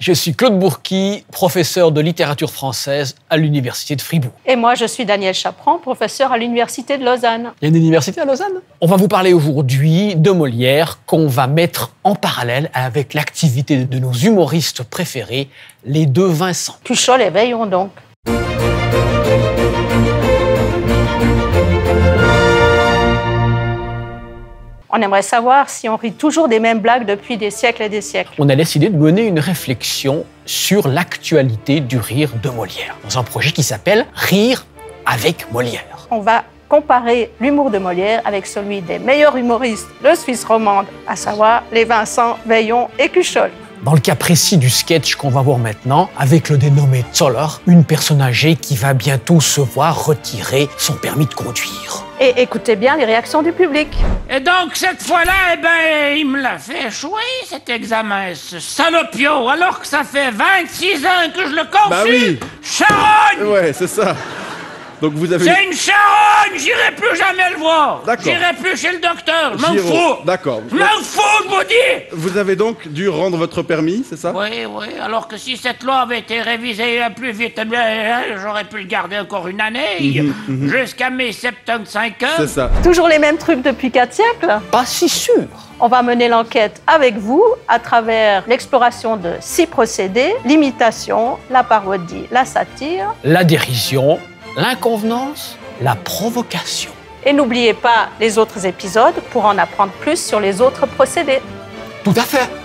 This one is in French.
Je suis Claude Bourqui, professeur de littérature française à l'Université de Fribourg. Et moi, je suis Danielle Chaprand, professeur à l'Université de Lausanne. Il y a une université à Lausanne? On va vous parler aujourd'hui de Molière, qu'on va mettre en parallèle avec l'activité de nos humoristes préférés, les deux Vincent. Cuchol et Veillon, donc. On aimerait savoir si on rit toujours des mêmes blagues depuis des siècles et des siècles. On a décidé de mener une réflexion sur l'actualité du rire de Molière, dans un projet qui s'appelle Rire avec Molière. On va comparer l'humour de Molière avec celui des meilleurs humoristes de Suisse romande, à savoir les Vincent, Veillon et Cuchol. Dans le cas précis du sketch qu'on va voir maintenant, avec le dénommé Zoller, une personne âgée qui va bientôt se voir retirer son permis de conduire. Et écoutez bien les réactions du public. Et donc, cette fois-là, il me l'a fait échouer, cet examen, ce salopio, alors que ça fait 26 ans que je le conçus. Bah oui. Charogne! Ouais, c'est ça. Donc vous avez... C'est une charogne! J'irai plus jamais le voir! D'accord. J'irai plus chez le docteur! Je m'en Giraud. fous! D'accord. Je m'en fous, de maudit! Vous avez donc dû rendre votre permis, c'est ça? Oui, alors que si cette loi avait été révisée plus vite, j'aurais pu le garder encore une année, jusqu'à mes 75 ans. C'est ça. Toujours les mêmes trucs depuis 4 siècles. Pas si sûr. On va mener l'enquête avec vous à travers l'exploration de 6 procédés: l'imitation, la parodie, la satire. La dérision, l'inconvenance, la provocation. Et n'oubliez pas les autres épisodes pour en apprendre plus sur les autres procédés. Tout à fait.